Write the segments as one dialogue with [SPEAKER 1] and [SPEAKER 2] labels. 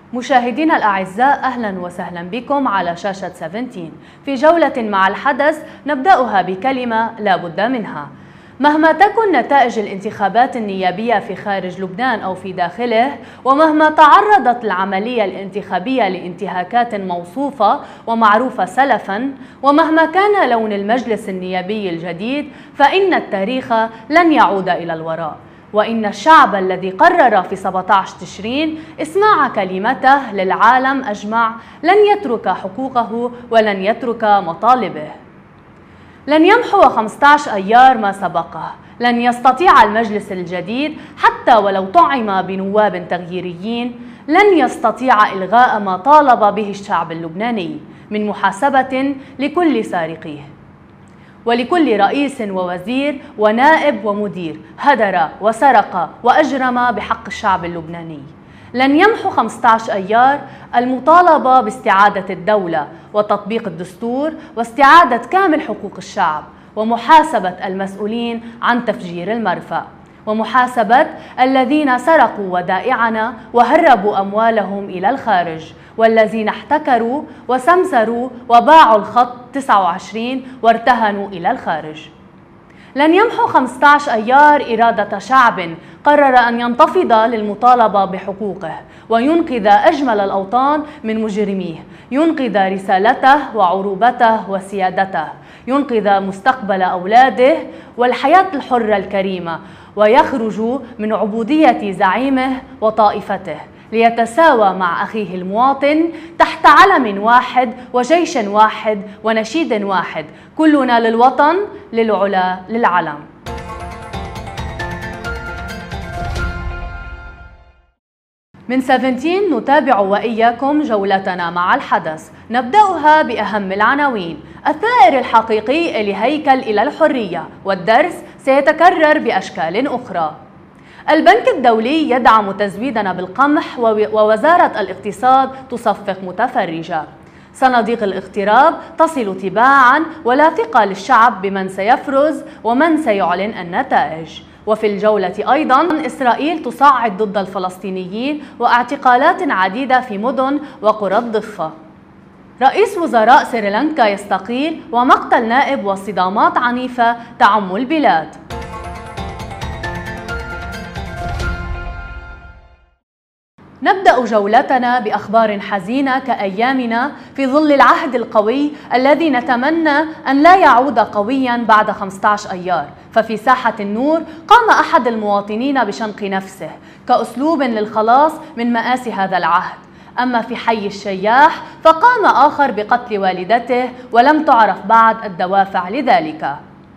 [SPEAKER 1] مشاهدينا الأعزاء، أهلا وسهلا بكم على شاشة 17 في جولة مع الحدث نبدأها بكلمة لا بد منها. مهما تكن نتائج الانتخابات النيابية في خارج لبنان أو في داخله، ومهما تعرضت العملية الانتخابية لانتهاكات موصوفة ومعروفة سلفا، ومهما كان لون المجلس النيابي الجديد، فإن التاريخ لن يعود إلى الوراء، وإن الشعب الذي قرر في 17 تشرين إسماع كلمته للعالم أجمع لن يترك حقوقه ولن يترك مطالبه. لن يمحو 15 أيار ما سبقه، لن يستطيع المجلس الجديد حتى ولو طعم بنواب تغييريين، لن يستطيع إلغاء ما طالب به الشعب اللبناني من محاسبة لكل سارقيه، ولكل رئيس ووزير ونائب ومدير هدر وسرق وأجرم بحق الشعب اللبناني. لن يمحو 15 أيار المطالبة باستعادة الدولة وتطبيق الدستور واستعادة كامل حقوق الشعب، ومحاسبة المسؤولين عن تفجير المرفأ، ومحاسبة الذين سرقوا ودائعنا وهربوا أموالهم إلى الخارج، والذين احتكروا وسمسروا وباعوا الخط 29 وارتهنوا إلى الخارج. لن يمحو 15 أيار إرادة شعب قرر أن ينتفض للمطالبة بحقوقه وينقذ أجمل الأوطان من مجرميه، ينقذ رسالته وعروبته وسيادته، ينقذ مستقبل أولاده والحياة الحرة الكريمة، ويخرج من عبودية زعيمه وطائفته ليتساوى مع أخيه المواطن تحت علم واحد وجيش واحد ونشيد واحد، كلنا للوطن للعلا للعلم. من 17 نتابع وإياكم جولتنا مع الحدث، نبدأها بأهم العناوين. الثائر الحقيقي لهيكل إلى الحرية، والدرس سيتكرر بأشكال أخرى. البنك الدولي يدعم تزويدنا بالقمح، ووزارة الاقتصاد تصفق متفرجة. صناديق الاغتراب تصل تباعا، ولا ثقة للشعب بمن سيفرز ومن سيعلن النتائج. وفي الجولة أيضا إسرائيل تصعد ضد الفلسطينيين، واعتقالات عديدة في مدن وقرى الضفة. رئيس وزراء سريلانكا يستقيل، ومقتل نائب وصدامات عنيفة تعم البلاد. نبدأ جولتنا بأخبار حزينة كأيامنا في ظل العهد القوي الذي نتمنى أن لا يعود قويا بعد 15 أيار. ففي ساحة النور قام أحد المواطنين بشنق نفسه كأسلوب للخلاص من مآسي هذا العهد. أما في حي الشياح فقام آخر بقتل والدته، ولم تعرف بعد الدوافع لذلك.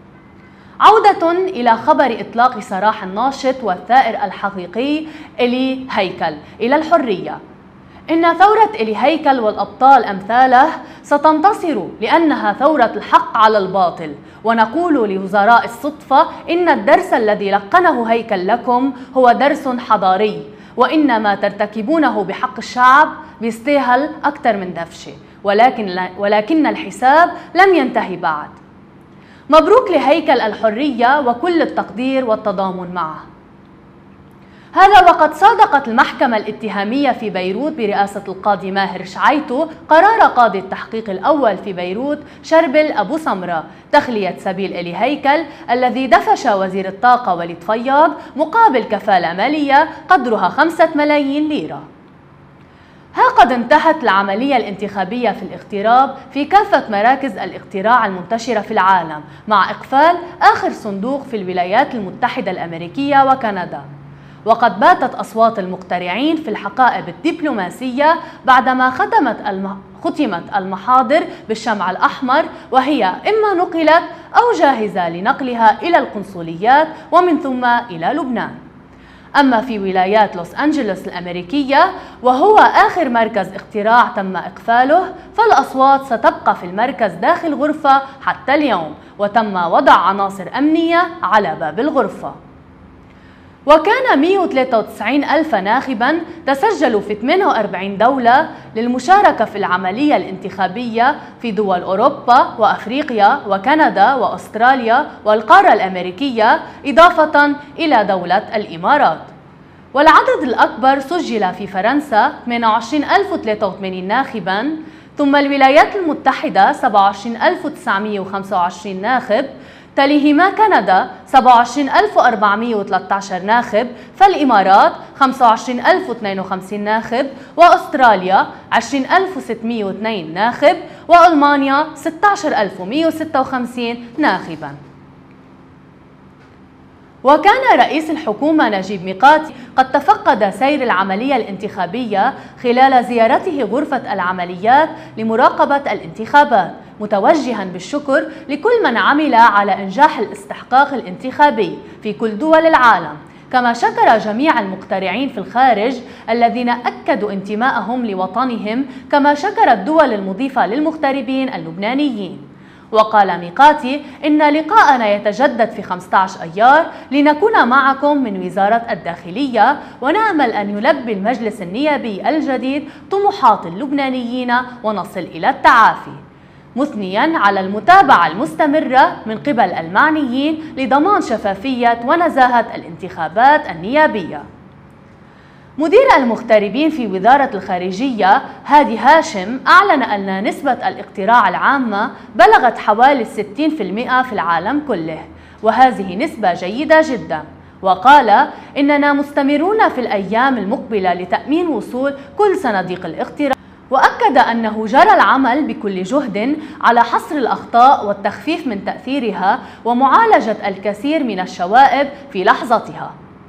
[SPEAKER 1] عودة إلى خبر إطلاق سراح الناشط والثائر الحقيقي إلي هيكل إلى الحرية. إن ثورة إلي هيكل والأبطال أمثاله ستنتصر، لأنها ثورة الحق على الباطل. ونقول لوزراء الصدفة إن الدرس الذي لقنه هيكل لكم هو درس حضاري، وإن ما ترتكبونه بحق الشعب بيستاهل أكثر من دفشة، ولكن الحساب لم ينتهي بعد. مبروك لهيكل الحرية وكل التقدير والتضامن معه. هذا وقد صادقت المحكمة الاتهامية في بيروت برئاسة القاضي ماهر شعيتو قرار قاضي التحقيق الأول في بيروت شربل أبو سمرة تخلية سبيل إلي هيكل الذي دفش وزير الطاقة وليد فياض مقابل كفالة مالية قدرها 5 ملايين ليرة. ها قد انتهت العملية الانتخابية في الاغتراب في كافة مراكز الاقتراع المنتشرة في العالم، مع إقفال آخر صندوق في الولايات المتحدة الأمريكية وكندا. وقد باتت أصوات المقترعين في الحقائب الدبلوماسية بعدما ختمت المحاضر بالشمع الأحمر، وهي إما نقلت أو جاهزة لنقلها إلى القنصليات ومن ثم إلى لبنان. أما في ولايات لوس أنجلوس الأمريكية، وهو آخر مركز اقتراع تم إقفاله، فالأصوات ستبقى في المركز داخل غرفة حتى اليوم، وتم وضع عناصر أمنية على باب الغرفة. وكان 193 ألف ناخباً تسجلوا في 48 دولة للمشاركة في العملية الانتخابية في دول أوروبا وأفريقيا وكندا وأستراليا والقارة الأمريكية، إضافة إلى دولة الإمارات. والعدد الأكبر سجل في فرنسا 28083 ناخباً، ثم الولايات المتحدة 27925 ناخب، تليهما كندا 27413 ناخب، فالإمارات 25052 ناخب، وأستراليا 20602 ناخب، وألمانيا 16156 ناخباً. وكان رئيس الحكومة نجيب ميقاتي قد تفقد سير العملية الانتخابية خلال زيارته غرفة العمليات لمراقبة الانتخابات، متوجها بالشكر لكل من عمل على إنجاح الاستحقاق الانتخابي في كل دول العالم، كما شكر جميع المقترعين في الخارج الذين أكدوا انتمائهم لوطنهم، كما شكر الدول المضيفة للمغتربين اللبنانيين. وقال ميقاتي إن لقاءنا يتجدد في 15 أيار لنكون معكم من وزارة الداخلية، ونأمل أن يلبي المجلس النيابي الجديد طموحات اللبنانيين ونصل إلى التعافي، مثنيا على المتابعة المستمرة من قبل المعنيين لضمان شفافية ونزاهة الانتخابات النيابية. مدير المغتربين في وزارة الخارجية هادي هاشم أعلن أن نسبة الاقتراع العامة بلغت حوالي 60% في العالم كله، وهذه نسبة جيدة جدا. وقال إننا مستمرون في الأيام المقبلة لتأمين وصول كل صناديق الاقتراع، وأكد أنه جرى العمل بكل جهد على حصر الأخطاء والتخفيف من تأثيرها ومعالجة الكثير من الشوائب في لحظتها.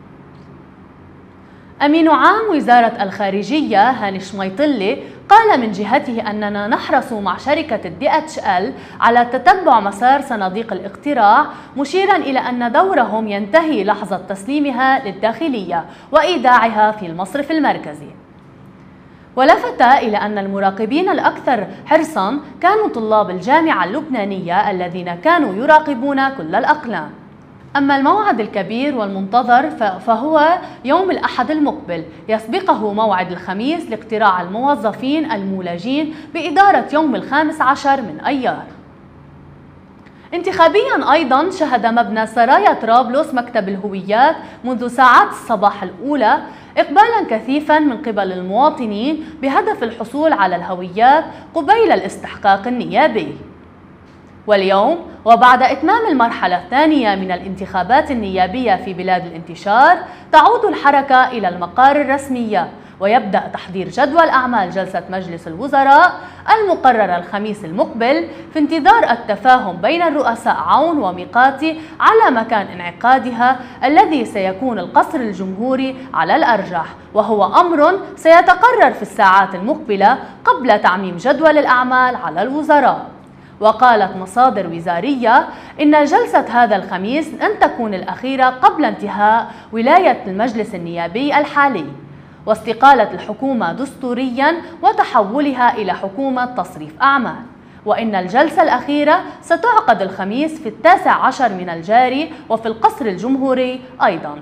[SPEAKER 1] أمين عام وزارة الخارجية هاني شميطلي قال من جهته أننا نحرص مع شركة DHL على تتبع مسار صناديق الاقتراع، مشيرا إلى أن دورهم ينتهي لحظة تسليمها للداخلية وإيداعها في المصرف المركزي. ولفت إلى أن المراقبين الأكثر حرصا كانوا طلاب الجامعة اللبنانية الذين كانوا يراقبون كل الأقلام. أما الموعد الكبير والمنتظر فهو يوم الأحد المقبل، يسبقه موعد الخميس لاقتراع الموظفين المولجين بإدارة يوم 15 من أيار. انتخابيا أيضا شهد مبنى سرايا طرابلس مكتب الهويات منذ ساعات الصباح الأولى إقبالا كثيفا من قبل المواطنين بهدف الحصول على الهويات قبيل الاستحقاق النيابي. واليوم وبعد إتمام المرحلة الثانية من الانتخابات النيابية في بلاد الانتشار، تعود الحركة إلى المقار الرسمية، ويبدأ تحضير جدول أعمال جلسة مجلس الوزراء المقررة الخميس المقبل في انتظار التفاهم بين الرؤساء عون وميقاتي على مكان انعقادها الذي سيكون القصر الجمهوري على الأرجح، وهو أمر سيتقرر في الساعات المقبلة قبل تعميم جدول الأعمال على الوزراء. وقالت مصادر وزارية إن جلسة هذا الخميس لن تكون الأخيرة قبل انتهاء ولاية المجلس النيابي الحالي واستقالة الحكومة دستوريا وتحولها إلى حكومة تصريف أعمال، وإن الجلسة الأخيرة ستعقد الخميس في 19 من الجاري وفي القصر الجمهوري أيضا.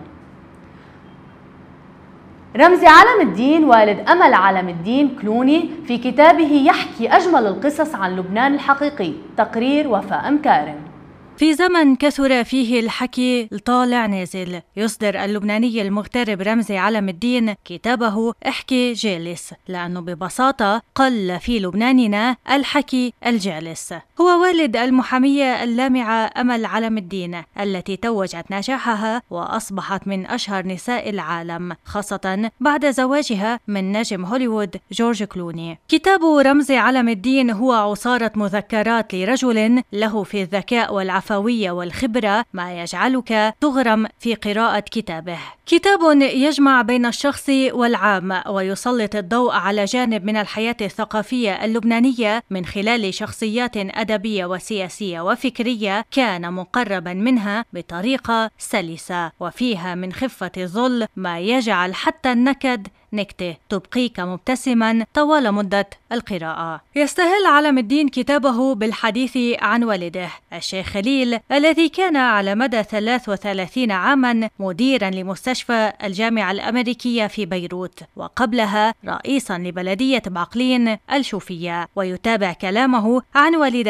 [SPEAKER 1] رمزي علم الدين والد أمل علم الدين كلوني في كتابه يحكي أجمل القصص عن لبنان الحقيقي. تقرير وفاء مكارم.
[SPEAKER 2] في زمن كثر فيه الحكي الطالع نازل، يصدر اللبناني المغترب رمزي علم الدين كتابه احكي جالس، لأنه ببساطة قل في لبناننا الحكي الجالس. هو والد المحامية اللامعة أمل علم الدين التي توجت نجاحها وأصبحت من أشهر نساء العالم، خاصة بعد زواجها من نجم هوليوود جورج كلوني. كتاب رمزي علم الدين هو عصارة مذكرات لرجل له في الذكاء والعفوية والخبرة ما يجعلك تغرم في قراءة كتابه. كتاب يجمع بين الشخص والعام ويسلط الضوء على جانب من الحياة الثقافية اللبنانية من خلال شخصيات أدبية وسياسية وفكرية كان مقربا منها بطريقة سلسة، وفيها من خفة الظل ما يجعل حتى النكد نكتة تبقيك مبتسما طوال مدة القراءة. يستهل علم الدين كتابه بالحديث عن والده الشيخ خليل الذي كان على مدى 33 عاما مديرا لمستشفى الجامعة الأمريكية في بيروت، وقبلها رئيسا لبلدية بعقلين الشوفية، ويتابع كلامه عن والدته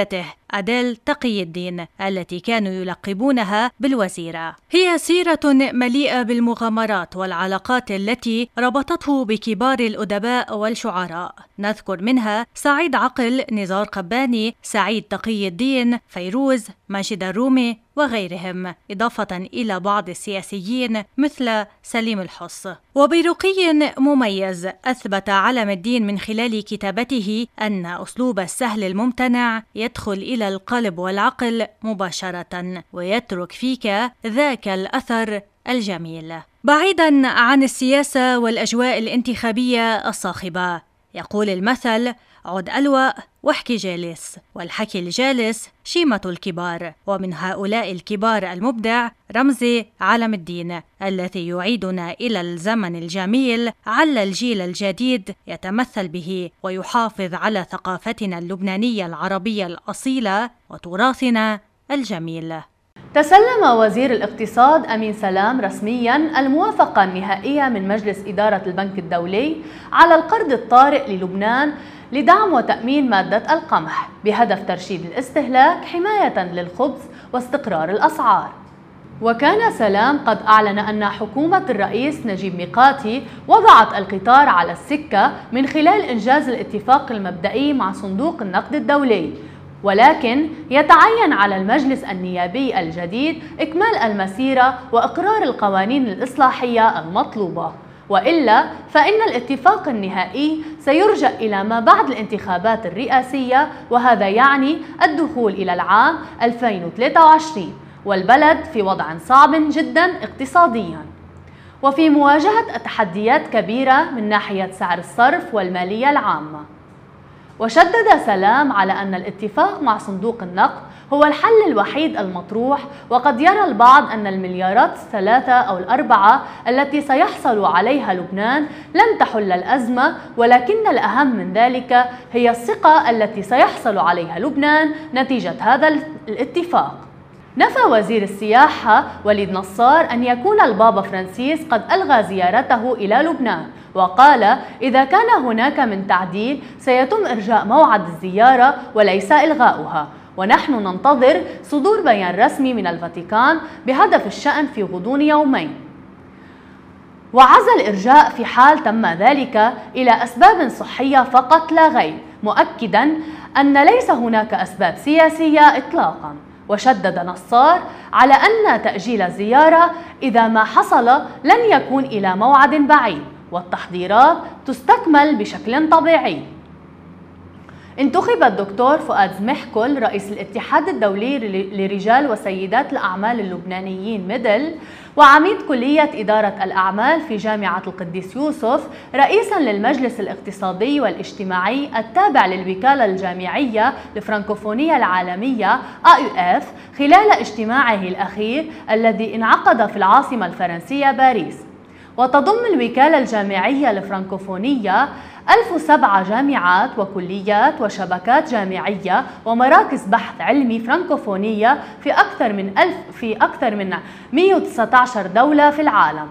[SPEAKER 2] أديل تقي الدين التي كانوا يلقبونها بالوزيرة. هي سيرة مليئة بالمغامرات والعلاقات التي ربطته بكبار الأدباء والشعراء، نذكر منها سعيد عقل، نزار قباني، سعيد تقي الدين، فيروز، ماجد الرومي وغيرهم، إضافة إلى بعض السياسيين مثل سليم الحص. وبرقي مميز أثبت علم الدين من خلال كتابته أن أسلوب السهل الممتنع يدخل إلى القلب والعقل مباشرة ويترك فيك ذاك الأثر الجميل، بعيدا عن السياسة والأجواء الانتخابية الصاخبة. يقول المثل: عد ألوأ واحكي جالس، والحكي الجالس شيمة الكبار. ومن هؤلاء الكبار المبدع رمزي علم الدين الذي يعيدنا إلى الزمن الجميل عل الجيل الجديد يتمثل به ويحافظ على ثقافتنا اللبنانية العربية الأصيلة وتراثنا الجميل.
[SPEAKER 1] تسلم وزير الاقتصاد أمين سلام رسمياً الموافقة النهائية من مجلس إدارة البنك الدولي على القرض الطارئ للبنان لدعم وتأمين مادة القمح بهدف ترشيد الاستهلاك حماية للخبز واستقرار الأسعار. وكان سلام قد أعلن أن حكومة الرئيس نجيب ميقاتي وضعت القطار على السكة من خلال إنجاز الاتفاق المبدئي مع صندوق النقد الدولي، ولكن يتعين على المجلس النيابي الجديد إكمال المسيرة وإقرار القوانين الإصلاحية المطلوبة، وإلا فإن الاتفاق النهائي سيرجع إلى ما بعد الانتخابات الرئاسية، وهذا يعني الدخول إلى العام 2023 والبلد في وضع صعب جدا اقتصاديا وفي مواجهة تحديات كبيرة من ناحية سعر الصرف والمالية العامة. وشدد سلام على أن الاتفاق مع صندوق النقد هو الحل الوحيد المطروح، وقد يرى البعض أن المليارات الثلاثة أو الأربعة التي سيحصل عليها لبنان لن تحل الأزمة، ولكن الأهم من ذلك هي الثقة التي سيحصل عليها لبنان نتيجة هذا الاتفاق. نفى وزير السياحة وليد نصار أن يكون البابا فرانسيس قد ألغى زيارته إلى لبنان، وقال: إذا كان هناك من تعديل سيتم إرجاء موعد الزيارة وليس إلغاؤها، ونحن ننتظر صدور بيان رسمي من الفاتيكان بهدف الشأن في غضون يومين. وعزى الإرجاء في حال تم ذلك إلى أسباب صحية فقط لا غير، مؤكدا أن ليس هناك أسباب سياسية إطلاقا. وشدد نصار على أن تأجيل الزيارة إذا ما حصل لن يكون إلى موعد بعيد، والتحضيرات تستكمل بشكل طبيعي. انتخب الدكتور فؤاد زمحكل رئيس الاتحاد الدولي لرجال وسيدات الأعمال اللبنانيين ميدل وعميد كلية إدارة الأعمال في جامعة القديس يوسف رئيساً للمجلس الاقتصادي والاجتماعي التابع للوكالة الجامعية لفرنكوفونية العالمية AUF خلال اجتماعه الأخير الذي انعقد في العاصمة الفرنسية باريس. وتضم الوكالة الجامعية لفرنكوفونية 1007 جامعات وكليات وشبكات جامعية ومراكز بحث علمي فرنكوفونية في أكثر من 119 دولة في العالم.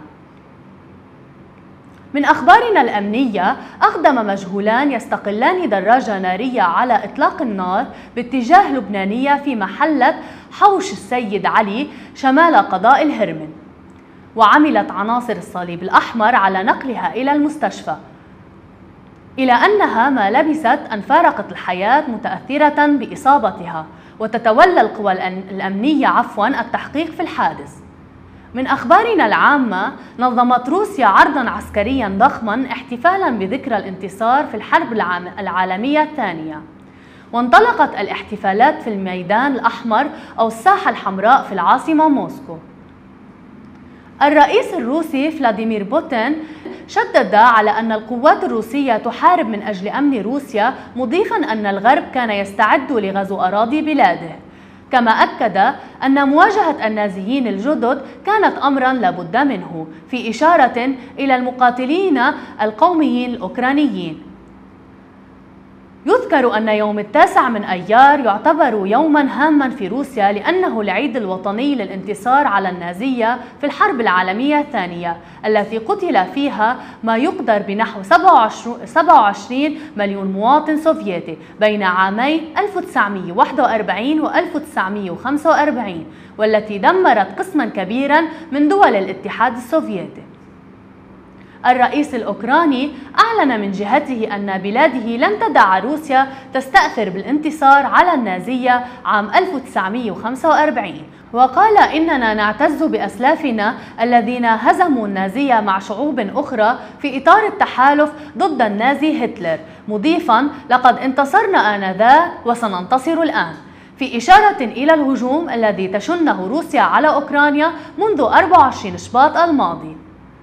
[SPEAKER 1] من أخبارنا الأمنية، أقدم مجهولان يستقلان دراجة نارية على إطلاق النار باتجاه لبنانية في محلة حوش السيد علي شمال قضاء الهرمن، وعملت عناصر الصليب الأحمر على نقلها إلى المستشفى، إلى أنها ما لبثت أن فارقت الحياة متأثرة بإصابتها، وتتولى القوى الأمنية التحقيق في الحادث. من أخبارنا العامة، نظمت روسيا عرضاً عسكرياً ضخماً احتفالاً بذكرى الانتصار في الحرب العالمية الثانية، وانطلقت الاحتفالات في الميدان الأحمر أو الساحة الحمراء في العاصمة موسكو. الرئيس الروسي فلاديمير بوتين شدد على أن القوات الروسية تحارب من أجل أمن روسيا، مضيفاً أن الغرب كان يستعد لغزو أراضي بلاده، كما أكد أن مواجهة النازيين الجدد كانت أمراً لابد منه، في إشارة إلى المقاتلين القوميين الأوكرانيين. يذكر يذكر أن يوم 9 أيار يعتبر يوما هاما في روسيا لأنه العيد الوطني للانتصار على النازية في الحرب العالمية الثانية التي قتل فيها ما يقدر بنحو 27 مليون مواطن سوفيتي بين عامي 1941 و 1945 والتي دمرت قسما كبيرا من دول الاتحاد السوفيتي. الرئيس الأوكراني أعلن من جهته أن بلاده لن تدع روسيا تستأثر بالانتصار على النازية عام 1945 وقال إننا نعتز بأسلافنا الذين هزموا النازية مع شعوب أخرى في إطار التحالف ضد النازي هتلر، مضيفا لقد انتصرنا آنذاك وسننتصر الآن، في إشارة إلى الهجوم الذي تشنه روسيا على أوكرانيا منذ 24 شباط الماضي.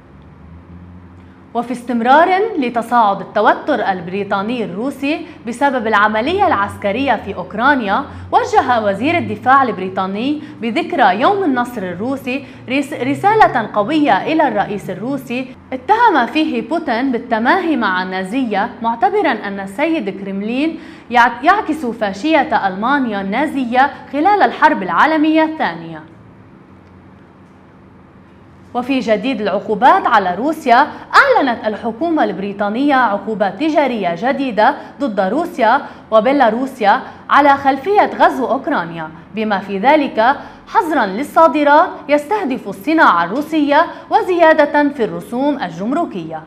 [SPEAKER 1] وفي استمرار لتصاعد التوتر البريطاني الروسي بسبب العملية العسكرية في أوكرانيا، وجه وزير الدفاع البريطاني بذكرى يوم النصر الروسي رسالة قوية إلى الرئيس الروسي اتهم فيه بوتين بالتماهي مع النازية، معتبرا أن السيد كريملين يعكس فاشية ألمانيا النازية خلال الحرب العالمية الثانية. وفي جديد العقوبات على روسيا، أعلنت الحكومة البريطانية عقوبات تجارية جديدة ضد روسيا وبيلاروسيا على خلفية غزو أوكرانيا، بما في ذلك حظرا للصادرات يستهدف الصناعة الروسية وزيادة في الرسوم الجمركية.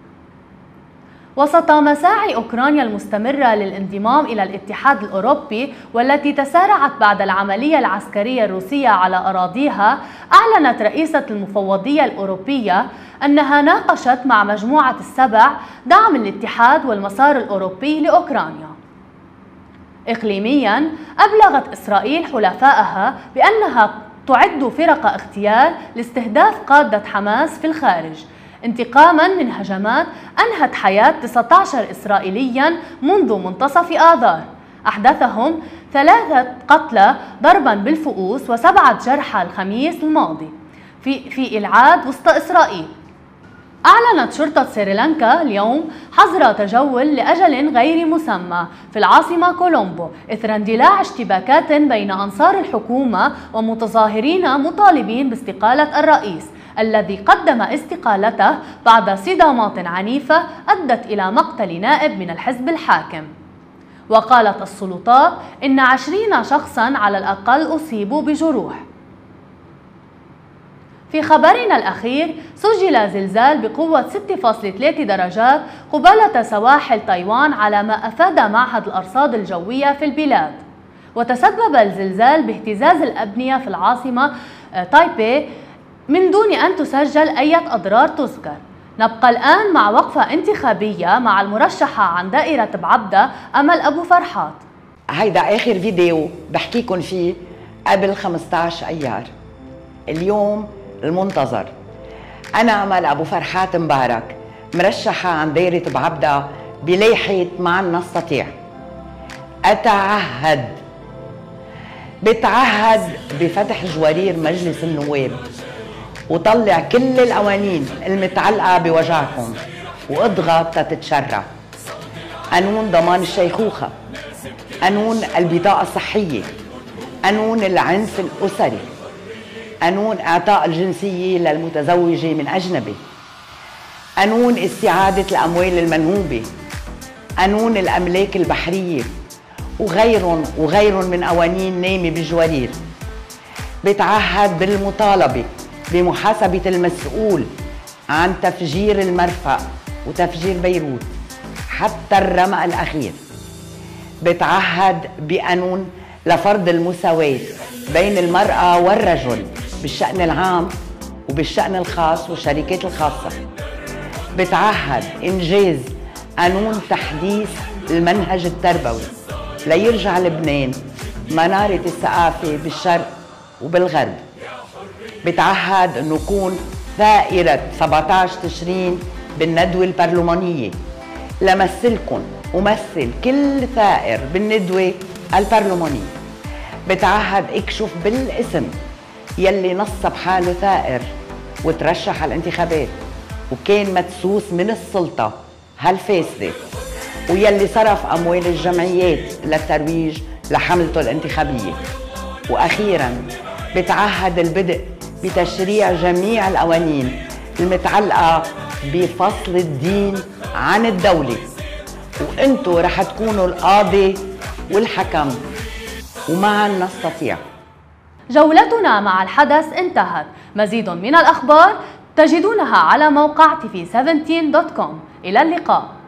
[SPEAKER 1] وسط مساعي أوكرانيا المستمرة للانضمام إلى الاتحاد الأوروبي والتي تسارعت بعد العملية العسكرية الروسية على أراضيها، أعلنت رئيسة المفوضية الأوروبية أنها ناقشت مع مجموعة السبع دعم الاتحاد والمسار الأوروبي لأوكرانيا. إقليمياً، أبلغت إسرائيل حلفائها بأنها تعد فرق اغتيال لاستهداف قادة حماس في الخارج، انتقاما من هجمات أنهت حياة 19 إسرائيليا منذ منتصف آذار، أحدثهم 3 قتلى ضربا بالفؤوس و7 جرحى الخميس الماضي في إلعاد وسط إسرائيل. أعلنت شرطة سريلانكا اليوم حظر تجول لأجل غير مسمى في العاصمة كولومبو إثر اندلاع اشتباكات بين أنصار الحكومة ومتظاهرين مطالبين باستقالة الرئيس الذي قدم استقالته بعد صدامات عنيفة أدت إلى مقتل نائب من الحزب الحاكم. وقالت السلطات إن 20 شخصاً على الأقل أصيبوا بجروح. في خبرنا الأخير، سجل زلزال بقوة 6.3 درجات قبالة سواحل تايوان على ما أفاد معهد الأرصاد الجوية في البلاد. وتسبب الزلزال باهتزاز الأبنية في العاصمة تايبي من دون أن تسجل أي أضرار تذكر. نبقى الآن مع وقفة انتخابية مع المرشحة عن دائرة بعبدة أمل أبو فرحات.
[SPEAKER 3] هيدا آخر فيديو بحكيكم فيه قبل 15 أيار، اليوم المنتظر. أنا أمل أبو فرحات مبارك، مرشحة عن دائرة بعبدة بلايحة معا نستطيع. بتعهد بفتح جوارير مجلس النواب وطلع كل القوانين المتعلقة بوجعكم واضغط تتشرع. قانون ضمان الشيخوخة، قانون البطاقة الصحية، قانون العنف الأسري، قانون إعطاء الجنسية للمتزوجة من أجنبي، قانون استعادة الأموال المنهوبة، قانون الأملاك البحرية وغير من قوانين نايمة بالجوارير. بتعهد بالمطالبة بمحاسبة المسؤول عن تفجير المرفأ وتفجير بيروت حتى الرمق الأخير. بتعهد بقانون لفرض المساواة بين المرأة والرجل بالشأن العام وبالشأن الخاص والشركات الخاصة. بتعهد إنجاز قانون تحديث المنهج التربوي ليرجع لبنان منارة الثقافة بالشرق وبالغرب. بتعهد أنه يكون ثائرة 17 تشرين بالندوة البرلمانية لمثلكم ومثل كل ثائر بالندوة البرلمانية. بتعهد اكشف بالاسم يلي نصب حاله ثائر وترشح على الانتخابات وكان مدسوس من السلطة هالفاسدة ويلي صرف أموال الجمعيات للترويج لحملته الانتخابية. وأخيراً بتعهد البدء بتشريع جميع القوانين المتعلقة بفصل الدين عن الدولة، وانتو رح تكونوا القاضي والحكم، ومعا نستطيع.
[SPEAKER 1] جولتنا مع الحدث انتهت. مزيد من الأخبار تجدونها على موقع tv17.com. إلى اللقاء.